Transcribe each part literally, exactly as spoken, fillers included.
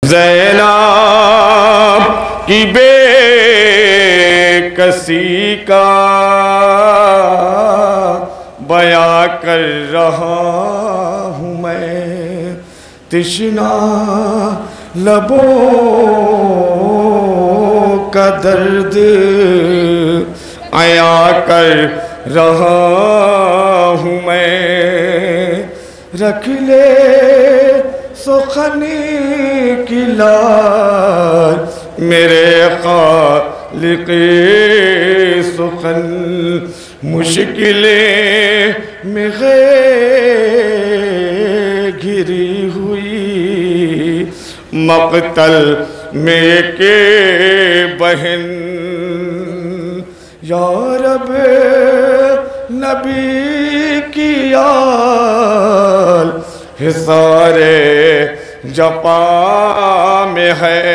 ज़ैनब की बेकसी का बयां कर रहा हूँ मैं, तिश्ना लबों का दर्द आया कर रहा हूँ मैं। रख ले सुखनी की लाज मेरे खालिक़े सुखन, मुश्किलें में घिरी हुई मक़तल में के बहन। या रब नबी की आल हिसारे जपा में है,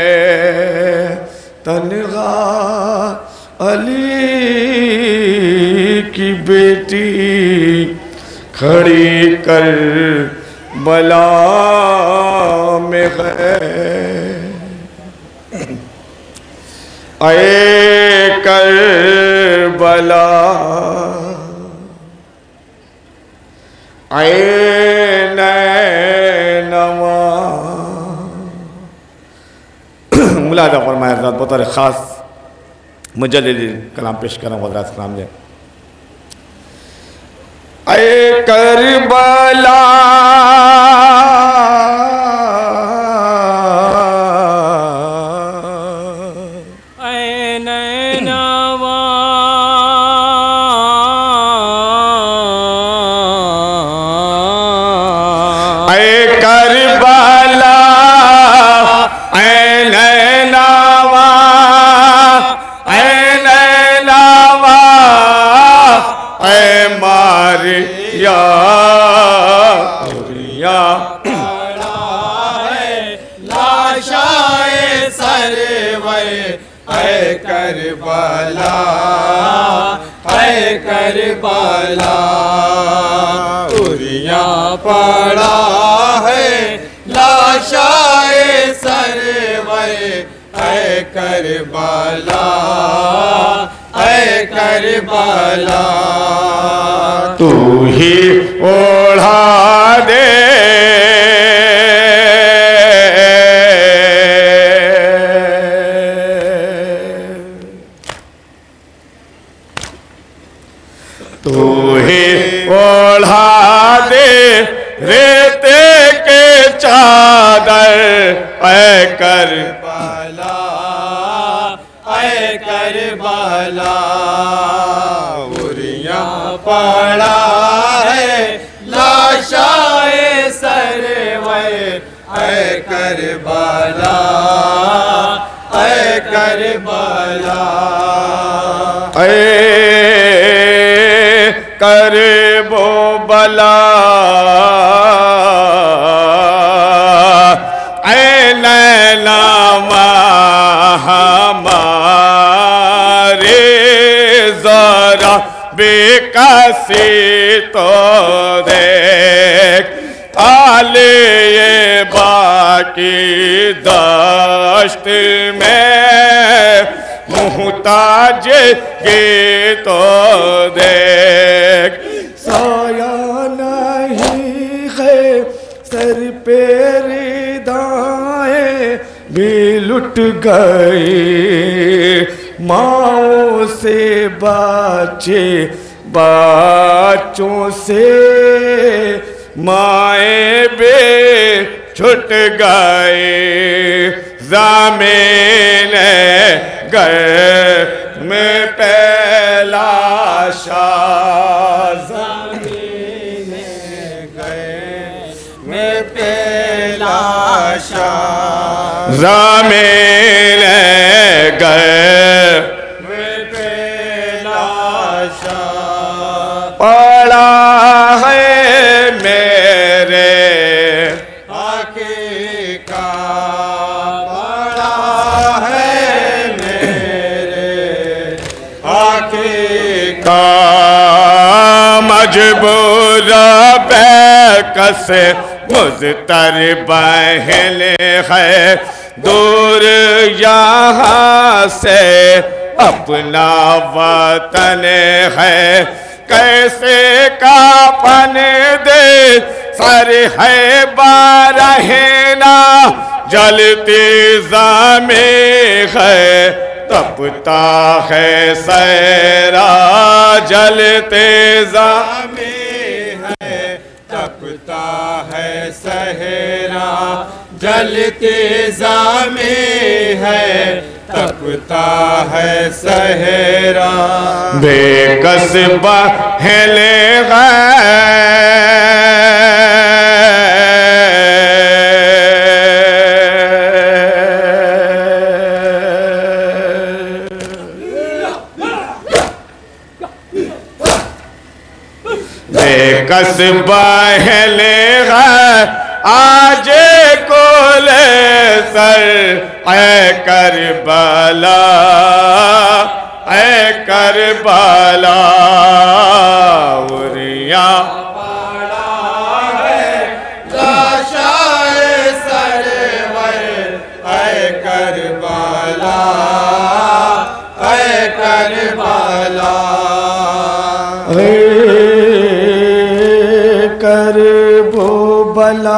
तन्हा अली की बेटी खड़ी कर बला में है। आए कर बला आए नैनवा। मुलादा फरमाया हज़रत बतौर ख़ास मुजल्लिद कलाम पेश कर रहा हूँ हज़रत सामने। ऐ करबला करबला है करबला, उरिया पड़ा है लाशाए सरवर है करबला है करबला। तू ही ओढ़ा दे ऐ करबला ऐ करबला, उरिया पड़ा है लाशाए सरवर ऐ करबला ऐ करबला। ऐ करबो बला हमारे जरा बेकसी तो देख, आले ये बाकी दश्त में मुहताज के तो देख। साया नहीं है सर पे रिदाएं भी लुट गए, माओ से बच्चे बच्चों से माए बे छुट गए। ज़मीन घर में पहला शाह, ज़मीन घर में पहला शाह, ज़मीन घर में पहला शाह पड़ा है मेरे आके का, पड़ा है मेरे आके का। मजबूर बेकस मुज़तर बहन है, दूर यहाँ से अपना वतन है, कैसे कापन दे सर है बारहना, जलती ज़मीं है तपता है सहरा, जलते ज़मीं है तपता है सहरा, जलते ज़मीं है तपता है सहरा। बेकस बहले बेकस बहले आज कोले सर ऐ करबला, ऐ करबला उरिया पड़ा है लाशाए सरवर, ऐ करबला, ऐ करबला, करबो बला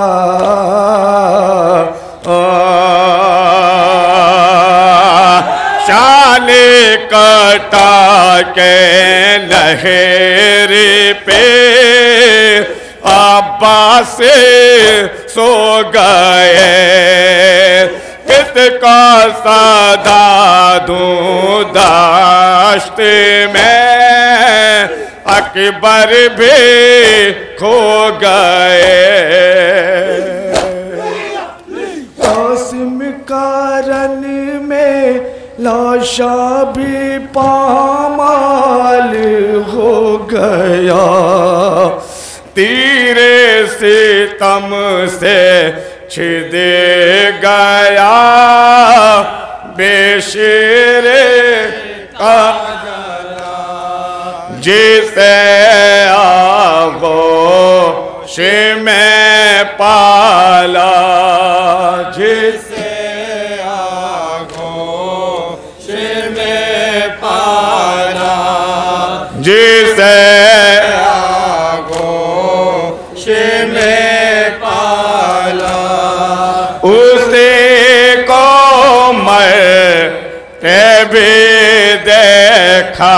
शाने कटा के लहरे पे अब्बास सो गए, किसका सदा दूं दाश्त में, अकबर भी खो गए। कासिम कारण में लाशा भी पामाल हो गया, तीरे सितम से छिदे गया, बेशेरे का जिसे आगोश में पाला, जिसे आगोश में पाला, जिसे आगोश में पाला, उसे को मरते भी देखा,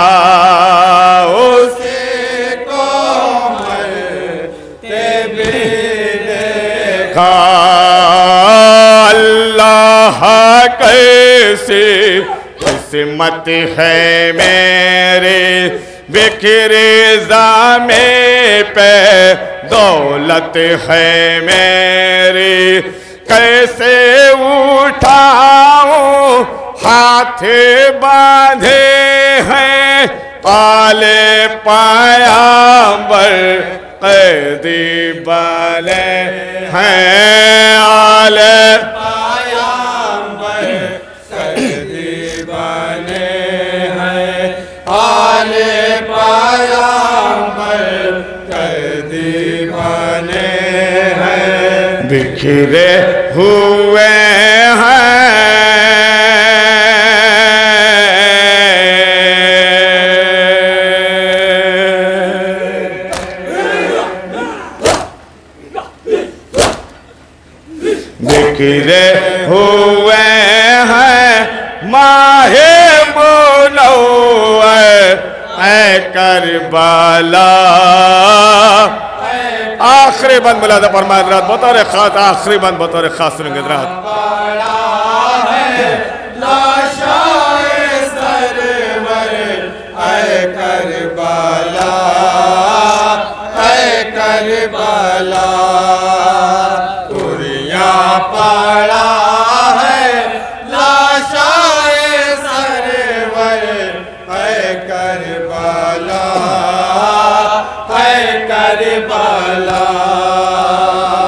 अल्लाह कैसी किस्मत है मेरे, बिखरे ज़ामे पे दौलत है मेरी, कैसे उठाऊं हाथ बांधे हैं आले पायांबर, कैदी वाले हैं आले पायांबर, कैदी वाले हैं आले पायांबर, कैदी वाले हैं, बिखरे हुए हैं बिखरे हुए हैं माहे मुनव्वर ऐ करबला। आखिरी बंद मुलाज़ा फरमाए हज़रात, बतौर खास आखिरी बंद बतौर खास सुनेंगे हज़रात। करबला उरिया पड़ा है लाशाए सरवर, है करबला, है करबला,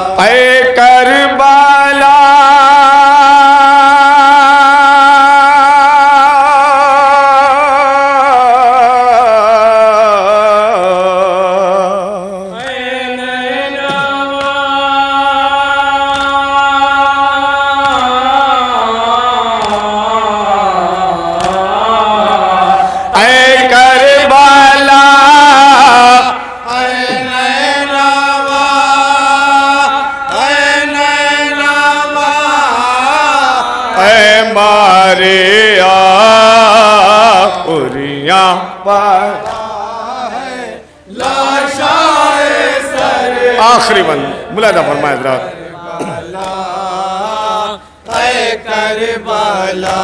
है करबला है मारे आहुरियां पड़ा है लाशाए सर। आखिरी बंद मुलादा फरमाए हज़रात। करबला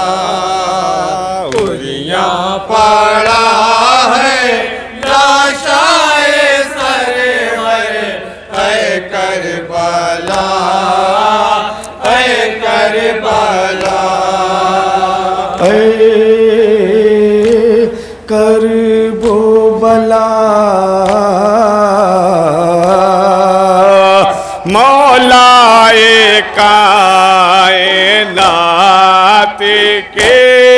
हुरियां पड़ा है लाशाए सरवर है करबला है करबला है करबो बला मौलाए कायनात के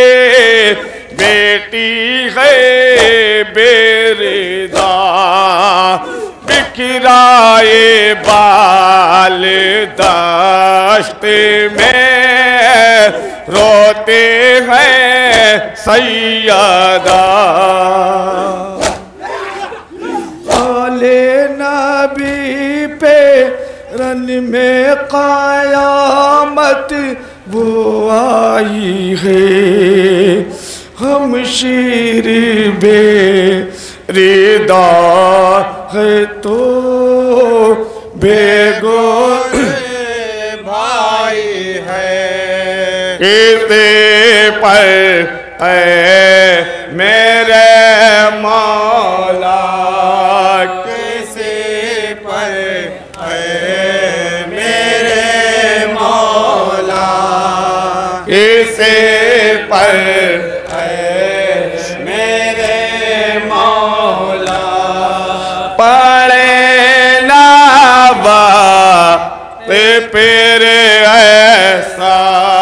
बेटी है बेरिदा बिखराए बाल दश्त में रोते हैं सैयदा। आले नबी पे रन में क़यामत वो आई है हम शीर बे रिदा है तो बेगो भाई है इसे पर है मेरे मौला किसे पर है मेरे मौला किसे पर है मेरे मौला पड़े ना बात फिर ऐसा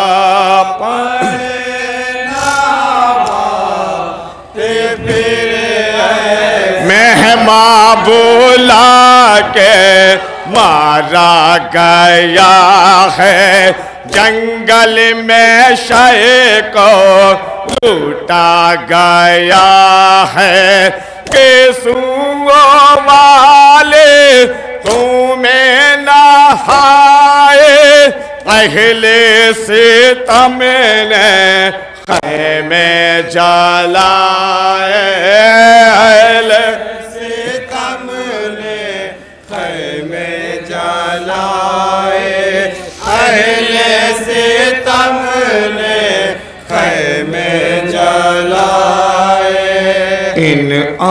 पड़े ना बात फिर मेहमा बुला के मारा गया है जंगल में शय को लूटा गया है केसुओं वाले तुम्हें नहाए अहले सितम ने खैमे जलाए अहले सितम ने खैमे जलाए अहले सितम ने खैमे जलाए इन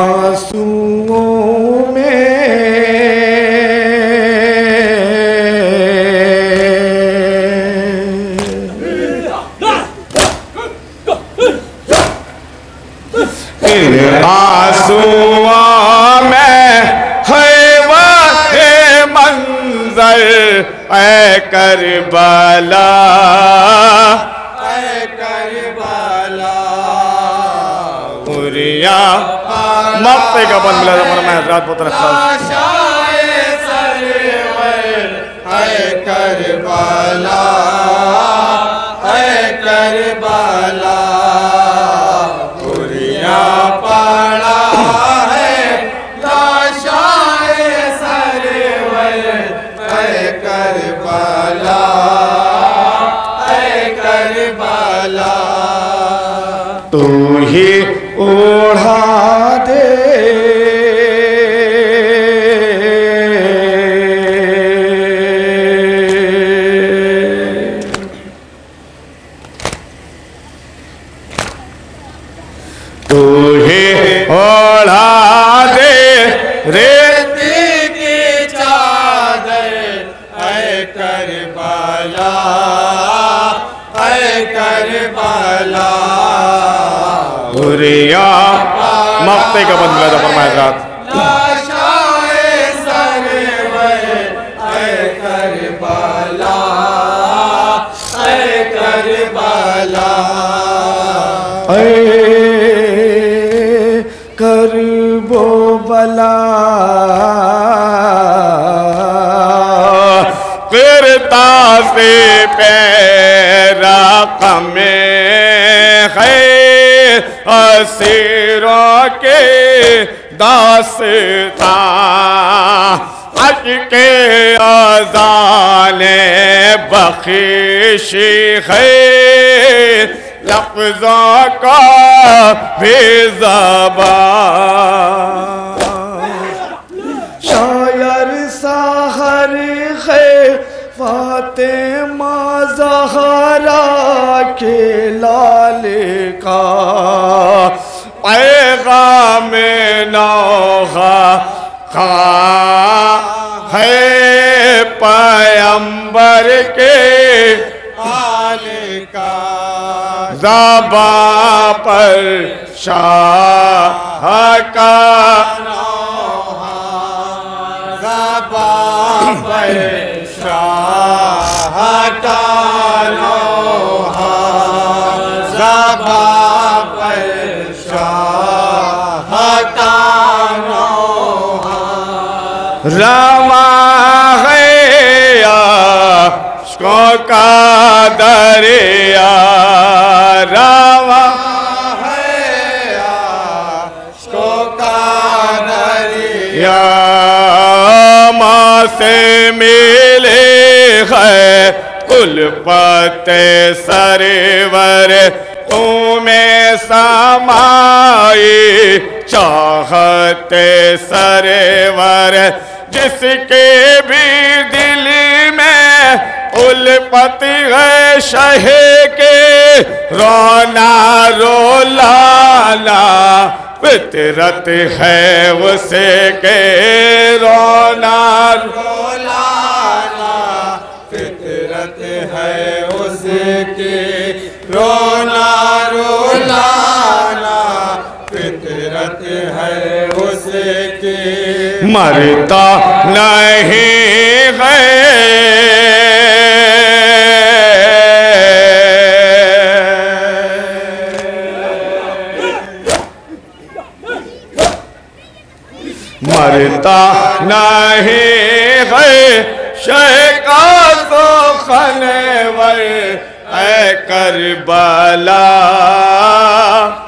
आंसुओं में इन आंसुओं में है वह मंजर ऐ करबला ऐ करबला हुरियां मक्ते का बंद मिला जमाना में हज़रात पुत्र लाशाए सरवर ऐ करबला ऐ करबला हुरियां पड़ा है लाशाए सरवर ऐ करबला ऐ करबला तू ही ओढ़ा दे तू ही ओढ़ा दे रेती की चादर ऐ करबला ऐ करबला हुरियां मक्ते का बंद मिला फरमाया जात लाशाए सरवर ऐ करबला ऐ करबला ऐ करबो बला गिरता से पैरा कमे है असीरों के दास्तां अश्के अज़ाने बख्शी है लफ्ज़ों का भी ज़बान। शायर सहर है फातिमा ज़हरा के लाल का पैगाम नौहा खा है पैगंबर के आल का ज़बां पर शाह का नौहा ज़बां पर शाह का नौहा ज़बां पर शाह का नौहा रवा है आशिकों का दरिया रवा है आशिकों का दरिया माँ से मिले है उल्फत सरवर तुम्हें समाई चाहते सरवर जिसके भी दिल में उल्फत है शह के रोना रोलाना फितरत है उसे के रोना रोलाना फितरत है उसके रोना रोलाना फितरत है उसके मरता नहीं है मरता नहीं है शेका तो खनवर ऐ करबला